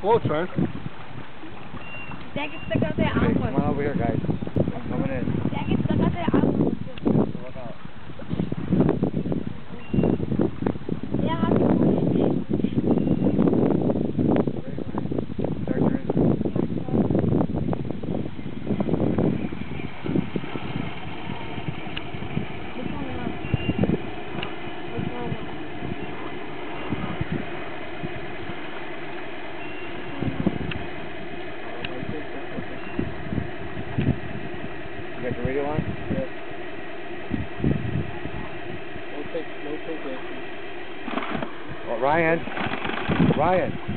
floats, man. That gets stuck out there. Okay, come on over here, guys. I'm coming in. That gets stuck out there. Look out. Yeah, I'll do it. Start your engine. You got the radio on? Yeah. No take, Oh, Ryan. Ryan.